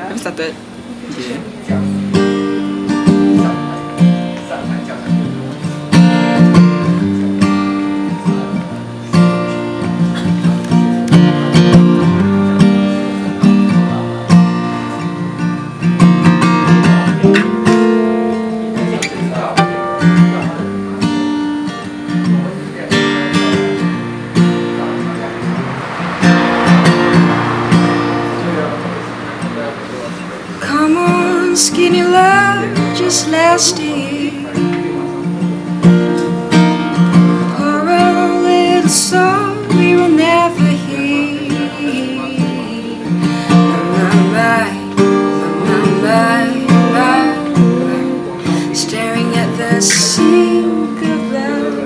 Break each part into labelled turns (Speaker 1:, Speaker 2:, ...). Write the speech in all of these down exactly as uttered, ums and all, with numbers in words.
Speaker 1: Habis satu.
Speaker 2: Skinny love just lasting. Pour a little song we will never hear. My, my, my, my, my, my, staring at the sink of love.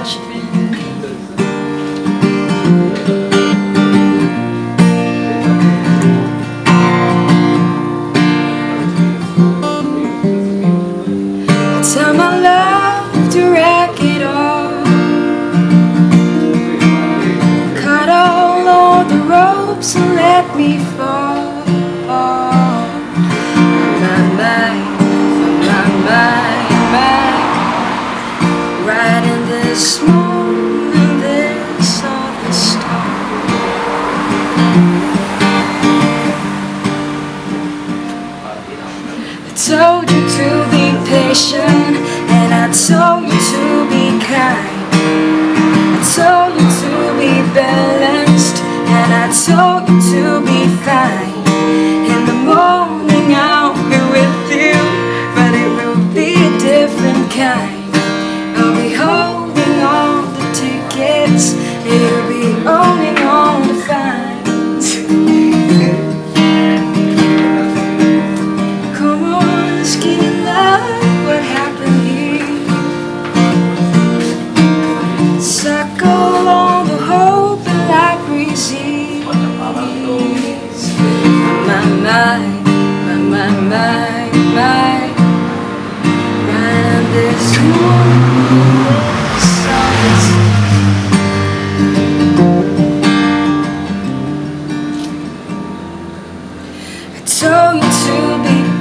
Speaker 2: Tell my love to wreck it all. Cut all of the ropes and let me fall. My, my, my, my, my, right in this moment, this all the stars. I told you to be patient, and I told you to be kind. I told you to be balanced, and I told you to be fine. In the morning I'll be with you, but it will be a different kind. I'll be holding all the tickets, and you'll be owning all the fines. Suckle all the hope and light receives. My, my, my, my, my, my, right this morning, I told you to be